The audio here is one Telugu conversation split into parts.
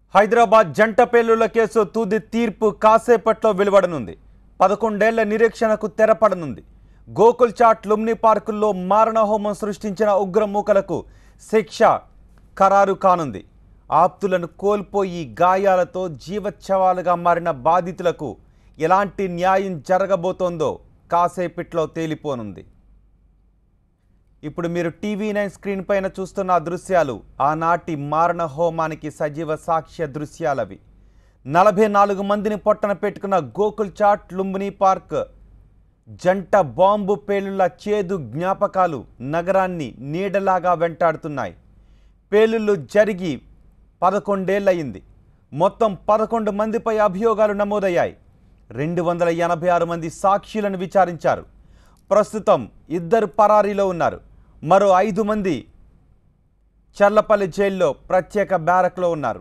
హైదరాబాద్ జంట పేలుళ్ల కేసు తుది తీర్పు కాసేపట్లో వెలువడనుంది. 11 ఏళ్ల నిరీక్షణకు తెరపడనుంది. గోకుల్ చాట్ లుంబిని పార్కుల్లో మారణహోమం సృష్టించిన ఉగ్రమూకలకు శిక్ష ఖరారు కానుంది. ఆప్తులను కోల్పోయి గాయాలతో జీవచ్ఛవాలుగా మారిన బాధితులకు ఎలాంటి న్యాయం జరగబోతోందో కాసేపట్లో తేలిపోనుంది. ఇప్పుడు మీరు టీవీ9 స్క్రీన్ పైన చూస్తున్న దృశ్యాలు ఆనాటి మారణ హోమానికి సజీవ సాక్ష్య దృశ్యాలవి. 44 మందిని పొట్టన పెట్టుకున్న గోకుల్ చాట్ లుంబిని పార్క్ జంట బాంబు పేలుళ్ల చేదు జ్ఞాపకాలు నగరాన్ని నీడలాగా వెంటాడుతున్నాయి. పేలుళ్లు జరిగి 11 ఏళ్లయింది. మొత్తం 11 మందిపై అభియోగాలు నమోదయ్యాయి. 286 మంది సాక్షులను విచారించారు. ప్రస్తుతం 2 పరారీలో ఉన్నారు. మరో 5 మంది చర్లపల్లి జైల్లో ప్రత్యేక బ్యారక్లో ఉన్నారు.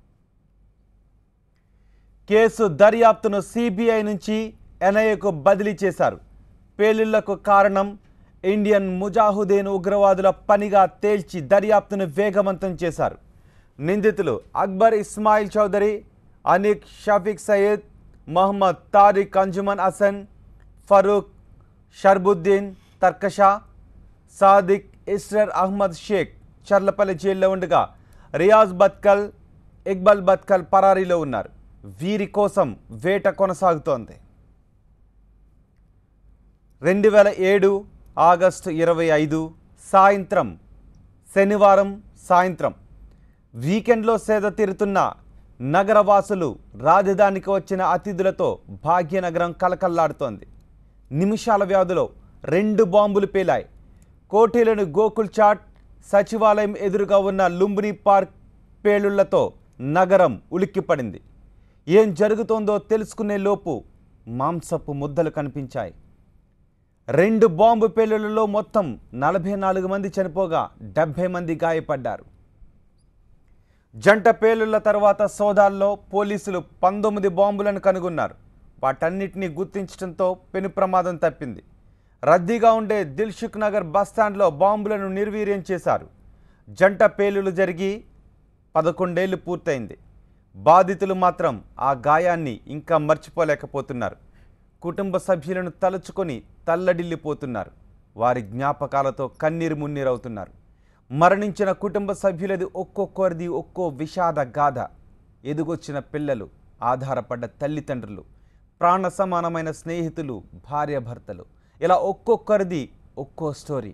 కేసు దర్యాప్తును సిబిఐ నుంచి ఎన్ఐఏకు బదిలీ చేశారు. పేలుళ్లకు కారణం ఇండియన్ ముజాహిదీన్ ఉగ్రవాదుల పనిగా తేల్చి దర్యాప్తును వేగవంతం చేశారు. నిందితులు అక్బర్ ఇస్మాయిల్ చౌదరి, అనిక్ షఫీక్ సయ్యద్, మహమ్మద్ తారిక్ అంజుమన్ హసన్, ఫరూక్ షర్బుద్దీన్ తర్కషా, సాదిక్ ఇస్రర్ అహ్మద్ షేక్ చర్లపల్లి జైల్లో ఉండగా రియాజ్ బత్కల్, ఇక్బల్ బత్కల్ పరారీలో ఉన్నారు. వీరి కోసం వేట కొనసాగుతోంది. 2007 ఆగస్టు 25 సాయంత్రం శనివారం సాయంత్రం వీకెండ్లో సేద తీరుతున్న నగరవాసులు రాజధానికి వచ్చిన అతిథులతో భాగ్యనగరం కలకల్లాడుతోంది. నిమిషాల వ్యవధిలో 2 బాంబులు పేలాయి. కోటిలోని గోకుల్ చాట్ సచివాలయం ఎదురుగా ఉన్న లుంబిని పార్క్ పేలుళ్లతో నగరం ఉలిక్కిపడింది. ఏం జరుగుతోందో తెలుసుకునే లోపు మాంసపు ముద్దలు కనిపించాయి. 2 బాంబు పేలుళ్లలో మొత్తం 44 మంది చనిపోగా 70 మంది గాయపడ్డారు. జంట పేలుళ్ల తర్వాత సోదాల్లో పోలీసులు 19 బాంబులను కనుగొన్నారు. వాటన్నిటినీ గుర్తించడంతో పెను ప్రమాదం తప్పింది. రద్దీగా ఉండే దిల్సుఖ్ నగర్ బస్టాండ్లో బాంబులను నిర్వీర్యం చేశారు. జంట పేలుళ్లు జరిగి 11 ఏళ్లు పూర్తయింది. బాధితులు మాత్రం ఆ గాయాన్ని ఇంకా మర్చిపోలేకపోతున్నారు. కుటుంబ సభ్యులను తలుచుకొని తల్లడిల్లిపోతున్నారు. వారి జ్ఞాపకాలతో కన్నీరు మున్నీరవుతున్నారు. మరణించిన కుటుంబ సభ్యులది ఒక్కొక్కరిది ఒక్కో విషాద గాథ. ఎదుగొచ్చిన పిల్లలు, ఆధారపడ్డ తల్లిదండ్రులు, ప్రాణ సమానమైన స్నేహితులు, భార్యాభర్తలు, ఇలా ఒక్కొక్కరిది ఒక్కో స్టోరీ.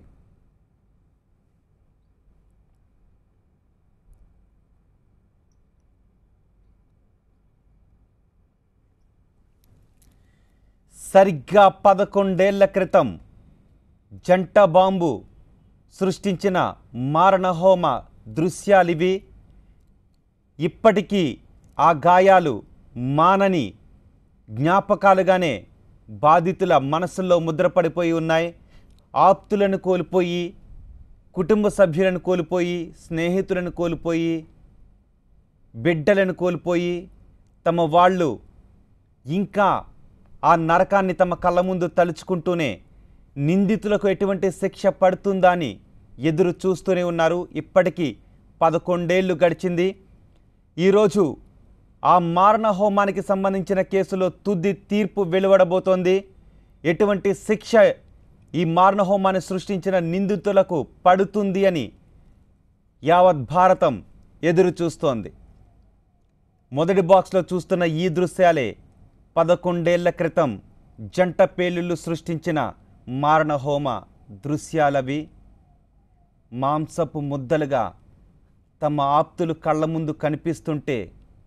సరిగ్గా 11 ఏళ్ల క్రితం జంట బాంబు సృష్టించిన మారణహోమ దృశ్యాలివి. ఇప్పటికీ ఆ గాయాలు మానని జ్ఞాపకాలుగానే బాధితుల మనసుల్లో ముద్రపడిపోయి ఉన్నాయి. ఆప్తులను కోల్పోయి, కుటుంబ సభ్యులను కోల్పోయి, స్నేహితులను కోల్పోయి, బిడ్డలను కోల్పోయి, తమ వాళ్ళు ఇంకా ఆ నరకాన్ని తమ కళ్ళ ముందు తలుచుకుంటూనే నిందితులకు ఎటువంటి శిక్ష పడుతుందా అని ఎదురు చూస్తూనే ఉన్నారు. ఇప్పటికీ 11 ఏళ్లు గడిచింది. ఈరోజు ఆ మారణ హోమానికి సంబంధించిన కేసులో తుది తీర్పు వెలువడబోతోంది. ఎటువంటి శిక్ష ఈ మారణ హోమాన్ని సృష్టించిన నిందితులకు పడుతుంది అని యావత్ భారతం ఎదురు చూస్తోంది. మొదటి బాక్స్లో చూస్తున్న ఈ దృశ్యాలే 11 ఏళ్ల క్రితం జంట పేలుళ్లు సృష్టించిన మారణ హోమ దృశ్యాలవి. మాంసపు ముద్దలుగా తమ ఆప్తులు కళ్ళ ముందు కనిపిస్తుంటే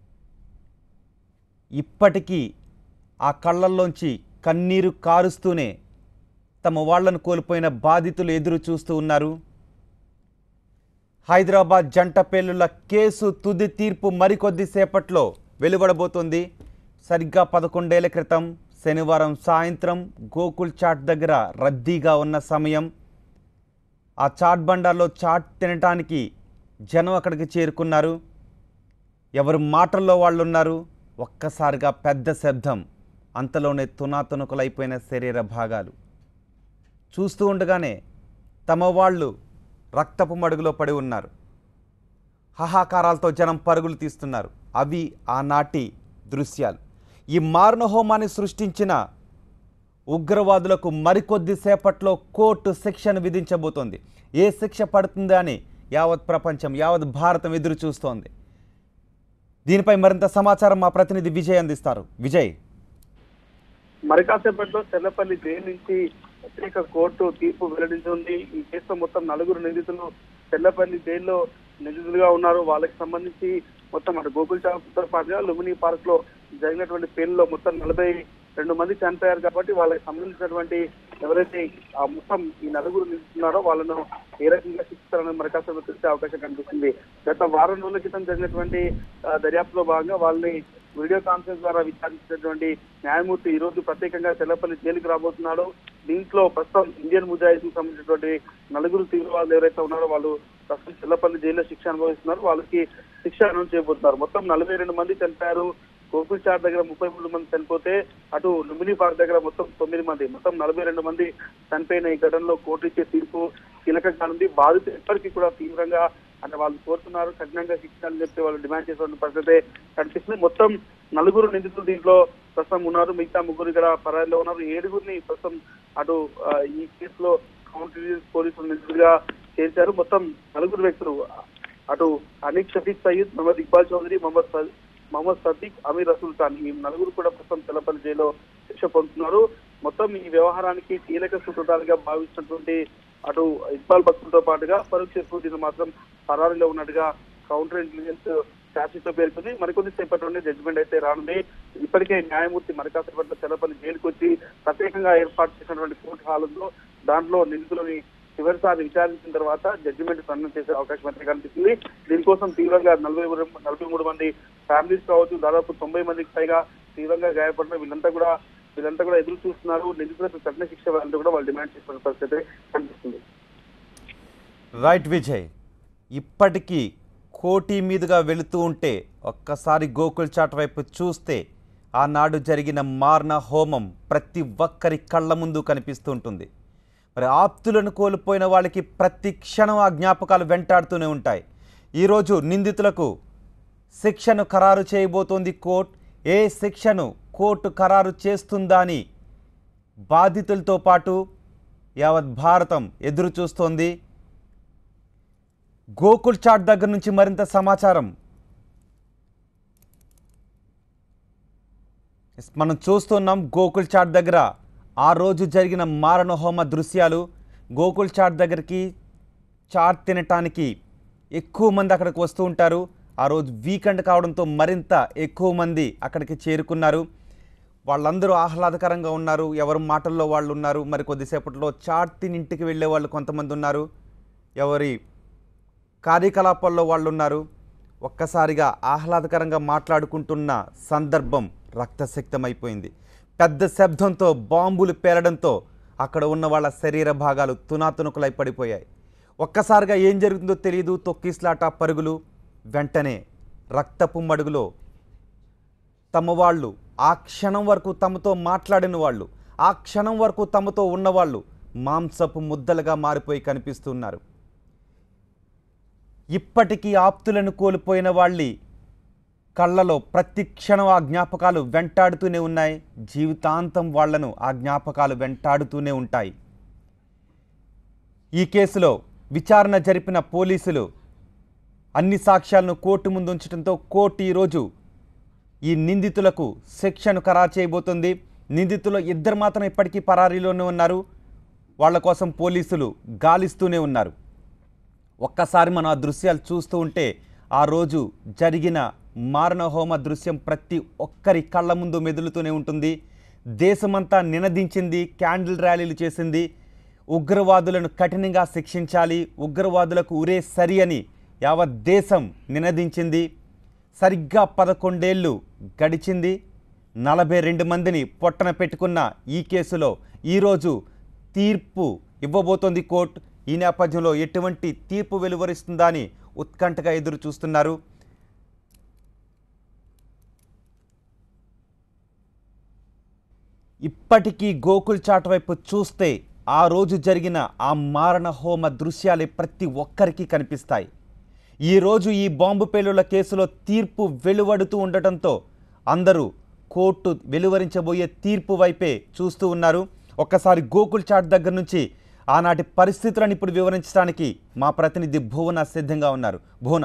ఇప్పటికీ ఆ కళ్ళల్లోంచి కన్నీరు కారుస్తూనే తమ వాళ్లను కోల్పోయిన బాధితులు ఎదురు చూస్తూ ఉన్నారు. హైదరాబాద్ జంట పేలుళ్ల కేసు తుది తీర్పు మరికొద్ది సేపట్లో వెలువడబోతోంది. సరిగ్గా 11 ఏళ్ల క్రితం శనివారం సాయంత్రం గోకుల్ చాట్ దగ్గర రద్దీగా ఉన్న సమయం. ఆ చాట్ బండార్లో చాట్ తినటానికి జనం అక్కడికి చేరుకున్నారు. ఎవరు మాటల్లో వాళ్ళు ఉన్నారు. ఒక్కసారిగా పెద్ద శబ్దం. అంతలోనే తునాతునకులైపోయిన శరీర భాగాలు. చూస్తూ ఉండగానే తమ వాళ్ళు రక్తపు మడుగులో పడి ఉన్నారు. హాహాకారాలతో జనం పరుగులు తీస్తున్నారు. అవి ఆనాటి దృశ్యాలు. ఈ మారణ హోమాన్ని సృష్టించిన ఉగ్రవాదులకు మరికొద్ది సేపట్లో కోర్టు శిక్షను విధించబోతోంది. ఏ శిక్ష పడుతుందా అని యావత్ ప్రపంచం, యావత్ భారతం ఎదురు చూస్తోంది. దీనిపై మరింత సమాచారం మా ప్రతినిధి విజయ్ అందిస్తారు. విజయ్, మరి కాసేపట్లో చెర్లపల్లి జైలు నుంచి ప్రత్యేక కోర్టు తీర్పు వెల్లడించింది. ఈ కేసులో మొత్తం 4 నిందితులు చెర్లపల్లి జైల్లో నిందితులుగా ఉన్నారు. వాళ్ళకి సంబంధించి మొత్తం అటు గోకుల్ చాట్తో పాటుగా లుంబిని పార్క్ లో జరిగినటువంటి పేర్లలో మొత్తం 42 మంది చనిపోయారు. కాబట్టి వాళ్ళకి సంబంధించినటువంటి ఎవరైతే ఆ మొత్తం ఈ 4 నిందితున్నారో వాళ్ళను ఏ రకంగా శిక్షిస్తారని మరి కాసేపు తెలిసే అవకాశం కనిపిస్తుంది. గత వారం రోజుల క్రితం జరిగినటువంటి దర్యాప్తులో భాగంగా వాళ్ళని వీడియో కాన్ఫరెన్స్ ద్వారా విచారించినటువంటి న్యాయమూర్తి ఈ రోజు ప్రత్యేకంగా చెర్లపల్లి జైలుకి రాబోతున్నాడు. దీంట్లో ప్రస్తుతం ఇండియన్ ముజాహిదీకి సంబంధించినటువంటి 4 తీవ్రవాదులు ఎవరైతే ఉన్నారో వాళ్ళు ప్రస్తుతం చెర్లపల్లి జైల్లో శిక్ష అనుభవిస్తున్నారు. వాళ్ళకి శిక్ష అనౌన్స్ చేయబోతున్నారు. మొత్తం 42 మంది చనిపోయారు. గోకుల్ చాట్ దగ్గర 33 మంది చనిపోతే అటు లుంబిని పార్క్ దగ్గర మొత్తం 9 మంది, మొత్తం 42 మంది చనిపోయిన ఈ ఘటనలో కోర్టు ఇచ్చే తీర్పు కీలకంగా ఉంది. బాధితులు ఎప్పటికీ కూడా తీవ్రంగా అంటే వాళ్ళు కోరుతున్నారు కఠినంగా శిక్ష అని చెప్పి వాళ్ళు డిమాండ్ చేసిన పరిస్థితి కనిపిస్తుంది. మొత్తం 4 నిందితులు దీంట్లో ప్రస్తుతం ఉన్నారు. మిగతా 3 ఇక్కడ పరారీలో ఉన్నారు. 7గురిని ప్రస్తుతం అటు ఈ కేసులో కౌంటర్ పోలీసులు నిందితులుగా చేశారు. మొత్తం 4 వ్యక్తులు అటు అనీక్ షఫీక్ సయీద్, మహమ్మద్ ఇక్బాల్ చౌదరి, మహమ్మద్ సద్దీక్, అమీర్ రసూల్ ఖాన్ ఈ 4 కూడా ప్రస్తుతం చెర్లపల్లి జైల్లో శిక్ష పొందుతున్నారు. మొత్తం ఈ వ్యవహారానికి కీలక సూత్రధారులుగా భావిస్తున్నటువంటి అటు ఇక్బాల్ భక్తులతో పాటుగా ఫరూక్ షర్ఫుద్దీన్ మాత్రం పరారీలో ఉన్నట్టుగా కౌంటర్ ఇంటెలిజెన్స్ ఛార్జ్షీట్ పేర్కొంది. మరికొద్ది సేపట్లోనే జడ్జిమెంట్ అయితే రానుంది. ఇప్పటికే న్యాయమూర్తి మరికాసేపట్లో చెర్లపల్లి జైలుకు వచ్చి ప్రత్యేకంగా ఏర్పాటు చేసినటువంటి కోర్టు హాల్ ఉందో దాంట్లో నిందితులని చివరిసారి విచారించిన తర్వాత జడ్జిమెంట్ సన్నం చేసే అవకాశం అయితే కనిపిస్తుంది. దీనికోసం తీవ్రంగా 43 మంది ఫ్యామిలీస్ కావచ్చు, దాదాపు 90 మందికి పైగా తీవ్రంగా గాయపడిన వీళ్ళంతా కూడా ఎదురు చూస్తున్నారు. నిందితులకు కఠిన శిక్ష వేయాలంటూ కూడా వాళ్ళు డిమాండ్ చేస్తున్న పరిస్థితి కనిపిస్తుంది. రైట్ విజయ్, ఇప్పటికీ కోటి మీదుగా వెళుతూ ఉంటే ఒక్కసారి గోకుల్ చాట్ వైపు చూస్తే ఆనాడు జరిగిన మారణ హోమం ప్రతి ఒక్కరి కళ్ళ ముందు కనిపిస్తూ ఉంటుంది. మరి ఆప్తులను కోల్పోయిన వాళ్ళకి ప్రతి క్షణం ఆ జ్ఞాపకాలు వెంటాడుతూనే ఉంటాయి. ఈరోజు నిందితులకు శిక్షను ఖరారు చేయబోతోంది కోర్టు. ఏ శిక్షను కోర్టు ఖరారు చేస్తుందా అని బాధితులతో పాటు యావత్ భారతం ఎదురు చూస్తోంది. గోకుల్ చాట్ దగ్గర నుంచి మరింత సమాచారం మనం చూస్తున్నాం. గోకుల్ చాట్ దగ్గర ఆ రోజు జరిగిన మారణ హోమ దృశ్యాలు. గోకుల్ చాట్ దగ్గరికి చాట్ తినటానికి ఎక్కువ మంది అక్కడికి వస్తూ ఉంటారు. ఆ రోజు వీకెండ్ కావడంతో మరింత ఎక్కువ మంది అక్కడికి చేరుకున్నారు. వాళ్ళందరూ ఆహ్లాదకరంగా ఉన్నారు. ఎవరి మాటల్లో వాళ్ళు ఉన్నారు. మరి కొద్దిసేపట్లో చాట్ తిని ఇంటికి వెళ్ళే వాళ్ళు కొంతమంది ఉన్నారు. ఎవరి కార్యకలాపాల్లో వాళ్ళు ఉన్నారు. ఒక్కసారిగా ఆహ్లాదకరంగా మాట్లాడుకుంటున్న సందర్భం రక్తసిక్తమైపోయింది. పెద్ద శబ్దంతో బాంబులు పేలడంతో అక్కడ ఉన్న వాళ్ళ శరీర భాగాలు తునాతునకులై పడిపోయాయి. ఒక్కసారిగా ఏం జరుగుతుందో తెలియదు. తొక్కిస్లాట, పరుగులు. వెంటనే రక్తపు మడుగులో తమ వాళ్ళు, ఆ క్షణం వరకు తమతో మాట్లాడిన వాళ్ళు, ఆ క్షణం వరకు తమతో ఉన్నవాళ్ళు మాంసపు ముద్దలుగా మారిపోయి కనిపిస్తున్నారు. ఇప్పటికీ ఆప్తులను కోల్పోయిన వాళ్ళ కళ్ళలో ప్రతి క్షణం ఆ జ్ఞాపకాలు వెంటాడుతూనే ఉన్నాయి. జీవితాంతం వాళ్లను ఆ జ్ఞాపకాలు వెంటాడుతూనే ఉంటాయి. ఈ కేసులో విచారణ జరిపిన పోలీసులు అన్ని సాక్ష్యాలను కోర్టు ముందు ఉంచడంతో కోర్టు ఈరోజు ఈ నిందితులకు శిక్షను ఖరారు చేయబోతుంది. నిందితులు 2 మాత్రం ఇప్పటికీ పరారీలోనే ఉన్నారు. వాళ్ళ కోసం పోలీసులు గాలిస్తూనే ఉన్నారు. ఒక్కసారి మనం ఆ దృశ్యాలు చూస్తూ ఉంటే ఆ రోజు జరిగిన మారణ హోమ దృశ్యం ప్రతి ఒక్కరి కళ్ళ ముందు మెదులుతూనే ఉంటుంది. దేశమంతా నినదించింది, క్యాండిల్ ర్యాలీలు చేసింది. ఉగ్రవాదులను కఠినంగా శిక్షించాలి, ఉగ్రవాదులకు ఉరే సరి అని యావత్ దేశం నినదించింది. సరిగ్గా 11 ఏళ్ళు గడిచింది. 42 మందిని పొట్టన పెట్టుకున్న ఈ కేసులో ఈరోజు తీర్పు ఇవ్వబోతోంది కోర్టు. ఈ నేపథ్యంలో ఎటువంటి తీర్పు వెలువరిస్తుందా అని ఉత్కంఠగా ఎదురు చూస్తున్నారు. ఇప్పటికీ గోకుల్ చాట్ వైపు చూస్తే ఆ రోజు జరిగిన ఆ మారణ హోమ దృశ్యాలే ప్రతి ఒక్కరికి కనిపిస్తాయి. ఈరోజు ఈ బాంబు పేలుళ్ల కేసులో తీర్పు వెలువడుతూ ఉండటంతో అందరూ కోర్టు వెలువరించబోయే తీర్పు వైపే చూస్తూ ఉన్నారు. ఒక్కసారి గోకుల్ చాట్ దగ్గర నుంచి ఆనాటి పరిస్థితులను ఇప్పుడు వివరించడానికి మా ప్రతినిధి భువన సిద్ధంగా ఉన్నారు. భువన.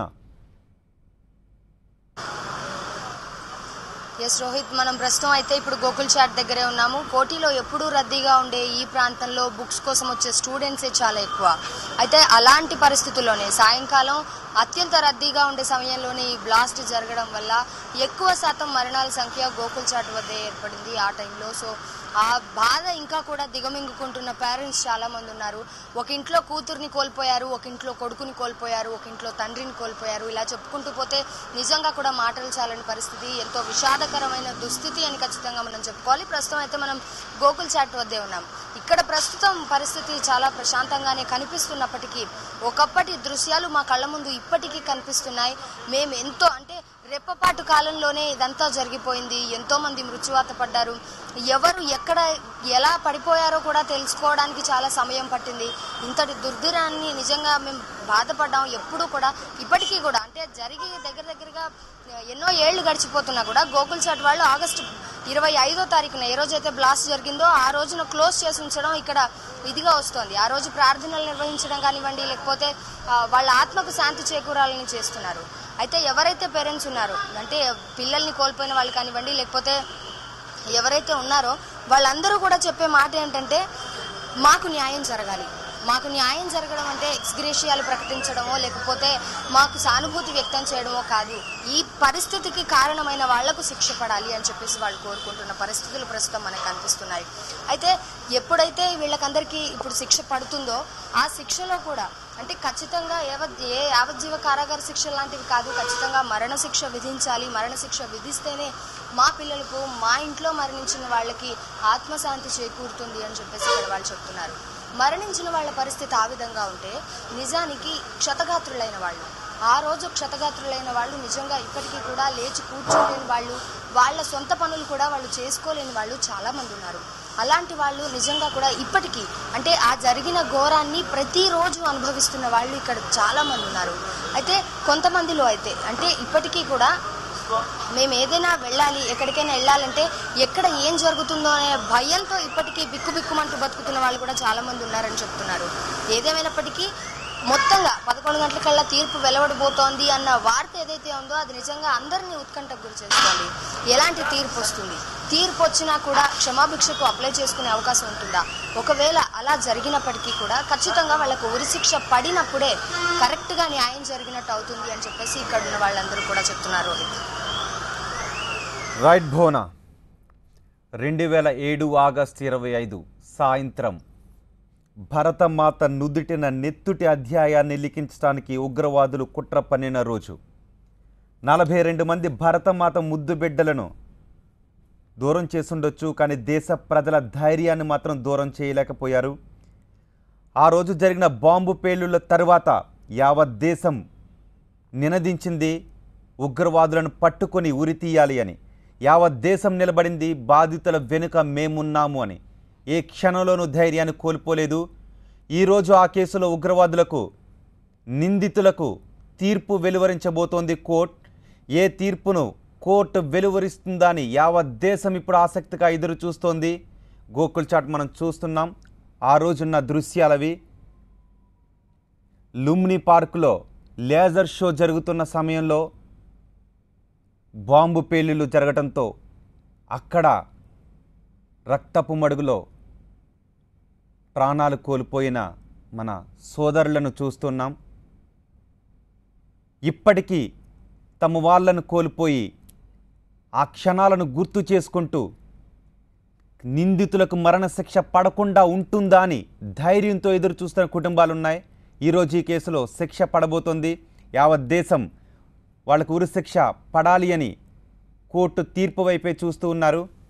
ఎస్ రోహిత్, మనం ప్రస్తుతం అయితే ఇప్పుడు గోకుల్ చాట్ దగ్గరే ఉన్నాము. కోటిలో ఎప్పుడూ రద్దీగా ఉండే ఈ ప్రాంతంలో బుక్స్ కోసం వచ్చే స్టూడెంట్సే చాలా ఎక్కువ. అయితే అలాంటి పరిస్థితుల్లోనే సాయంకాలం అత్యంత రద్దీగా ఉండే సమయంలోనే ఈ బ్లాస్ట్ జరగడం వల్ల ఎక్కువ శాతం మరణాల సంఖ్య గోకుల్ చాట్ వద్దే ఏర్పడింది ఆ టైంలో. సో ఆ బాధ ఇంకా కూడా దిగమింగుకుంటున్న పేరెంట్స్ చాలా మంది ఉన్నారు. ఒక ఇంట్లో కూతుర్ని కోల్పోయారు, ఒక ఇంట్లో కొడుకుని కోల్పోయారు, ఒక ఇంట్లో తండ్రిని కోల్పోయారు. ఇలా చెప్పుకుంటూ పోతే నిజంగా కూడా మాటలు చాలని పరిస్థితి, ఎంతో విషాదకరమైన దుస్థితి అని ఖచ్చితంగా మనం చెప్పుకోవాలి. ప్రస్తుతం అయితే మనం గోకుల్ చాట్ వద్దే ఉన్నాం. ఇక్కడ ప్రస్తుతం పరిస్థితి చాలా ప్రశాంతంగానే కనిపిస్తున్నప్పటికీ ఒకప్పటి దృశ్యాలు మా కళ్ళ ముందు ఇప్పటికీ కనిపిస్తున్నాయి. మేము ఎంతో అంటే రెప్పపాటు కాలంలోనే ఇదంతా జరిగిపోయింది. ఎంతో మంది మృత్యువాత పడ్డారు. ఎవరు ఎక్కడ ఎలా పడిపోయారో కూడా తెలుసుకోవడానికి చాలా సమయం పట్టింది. ఇంతటి దుర్దినాన్ని నిజంగా మేము బాధపడ్డాం. ఎప్పుడూ కూడా ఇప్పటికీ కూడా అంటే జరిగి దగ్గరగా ఎన్నో ఏళ్లు గడిచిపోతున్నా కూడా గోకుల్ చాట్ వాళ్ళు ఆగస్టు 25వ తారీఖున ఏ రోజైతే బ్లాస్ట్ జరిగిందో ఆ రోజున క్లోజ్ చేసి ఉంచడం ఇక్కడ ఇదిగా వస్తోంది. ఆ రోజు ప్రార్థనలు నిర్వహించడం కానివ్వండి, లేకపోతే వాళ్ళ ఆత్మకు శాంతి చేకూరాలని చేస్తున్నారు. అయితే ఎవరైతే పేరెంట్స్ ఉన్నారో అంటే పిల్లల్ని కోల్పోయిన వాళ్ళు కానివ్వండి, లేకపోతే ఎవరైతే ఉన్నారో వాళ్ళందరూ కూడా చెప్పే మాట ఏంటంటే మాకు న్యాయం జరగాలి. మాకు న్యాయం జరగడం అంటే ఎక్స్గ్రేషియాలు ప్రకటించడమో లేకపోతే మాకు సానుభూతి వ్యక్తం చేయడమో కాదు, ఈ పరిస్థితికి కారణమైన వాళ్లకు శిక్ష పడాలి అని చెప్పేసి వాళ్ళు కోరుకుంటున్న పరిస్థితులు ప్రస్తుతం మనకు కనిపిస్తున్నాయి. అయితే ఎప్పుడైతే వీళ్ళకందరికీ ఇప్పుడు శిక్ష పడుతుందో ఆ శిక్షలో కూడా అంటే ఖచ్చితంగా ఏ యావజ్జీవ కారాగార శిక్ష లాంటివి కాదు, ఖచ్చితంగా మరణశిక్ష విధించాలి. మరణశిక్ష విధిస్తేనే మా పిల్లలకు, మా ఇంట్లో మరణించిన వాళ్ళకి ఆత్మశాంతి చేకూరుతుంది అని చెప్పేసి ఇక్కడ వాళ్ళు చెప్తున్నారు. మరణించిన వాళ్ళ పరిస్థితి ఆ విధంగా ఉంటే నిజానికి క్షతగాత్రులైన వాళ్ళు, ఆ రోజు క్షతగాత్రులైన వాళ్ళు నిజంగా ఇప్పటికీ కూడా లేచి కూర్చోలేని వాళ్ళు, వాళ్ళ సొంత పనులు కూడా వాళ్ళు చేసుకోలేని వాళ్ళు చాలామంది ఉన్నారు. అలాంటి వాళ్ళు నిజంగా కూడా ఇప్పటికీ అంటే ఆ జరిగిన ఘోరాన్ని ప్రతిరోజు అనుభవిస్తున్న వాళ్ళు ఇక్కడ చాలామంది ఉన్నారు. అయితే కొంతమందిలో అయితే అంటే ఇప్పటికీ కూడా మేము ఏదైనా వెళ్ళాలి, ఎక్కడికైనా వెళ్ళాలంటే ఎక్కడ ఏం జరుగుతుందో అనే భయంతో ఇప్పటికీ బిక్కుబిక్కుమంటూ బతుకుతున్న వాళ్ళు కూడా చాలామంది ఉన్నారని చెప్తున్నారు. ఏదేమైనప్పటికీ మొత్తంగా 11 గంటలకల్లా తీర్పు వెలువడబోతోంది అన్న వార్త ఏదైతే ఉందో అది నిజంగా అందరినీ ఉత్కంఠకు గురి చేస్తుంది. ఎలాంటి తీర్పు వస్తుంది, తీర్పు వచ్చినా కూడా క్షమాభిక్షకు అప్లై చేసుకునే అవకాశం ఉంటుందా, ఒకవేళ అలా జరిగినప్పటికీ కూడా ఖచ్చితంగా వాళ్ళకు ఉరిశిక్ష పడినప్పుడే కరెక్ట్గా న్యాయం జరిగినట్టు అవుతుంది అని చెప్పేసి ఇక్కడ ఉన్న వాళ్ళందరూ కూడా చెప్తున్నారు. రోహిత్. రైట్ భువన. 2007 ఆగస్టు 25 సాయంత్రం భరతమాత నుదుటిన నెత్తుటి అధ్యాయాన్ని లిఖించడానికి ఉగ్రవాదులు కుట్ర పన్నిన రోజు. 42 మంది భరతమాత ముద్దు బిడ్డలను దూరం చేసుండొచ్చు, కానీ దేశ ప్రజల ధైర్యాన్ని మాత్రం దూరం చేయలేకపోయారు. ఆ రోజు జరిగిన బాంబు పేలుళ్ల తర్వాత యావత్ దేశం నినదించింది ఉగ్రవాదులను పట్టుకొని ఉరి తీయాలి అని. యావత్ దేశం నిలబడింది బాధితుల వెనుక మేమున్నాము అని. ఏ క్షణంలోనూ ధైర్యాన్ని కోల్పోలేదు. ఈరోజు ఆ కేసులో ఉగ్రవాదులకు, నిందితులకు తీర్పు వెలువరించబోతోంది కోర్టు. ఏ తీర్పును కోర్టు వెలువరిస్తుందా అని యావత్ దేశం ఇప్పుడు ఆసక్తిగా ఎదురు చూస్తోంది. గోకుల్ చాట్ మనం చూస్తున్నాం. ఆ రోజున్న దృశ్యాలవి. లుంబిని పార్కులో లేజర్ షో జరుగుతున్న సమయంలో బాంబు పేలుళ్లు జరగడంతో అక్కడ రక్తపు మడుగులో ప్రాణాలు కోల్పోయిన మన సోదరులను చూస్తున్నాం. ఇప్పటికీ తమ వాళ్ళను కోల్పోయి ఆ క్షణాలను గుర్తు చేసుకుంటూ నిందితులకు మరణశిక్ష పడకుండా ఉంటుందా అని ధైర్యంతో ఎదురు చూస్తున్న కుటుంబాలున్నాయి. ఈరోజు ఈ కేసులో శిక్ష పడబోతోంది. యావత్ దేశం వాళ్ళకు ఉరిశిక్ష పడాలి అని కోర్టు తీర్పు వైపే చూస్తూ ఉన్నారు.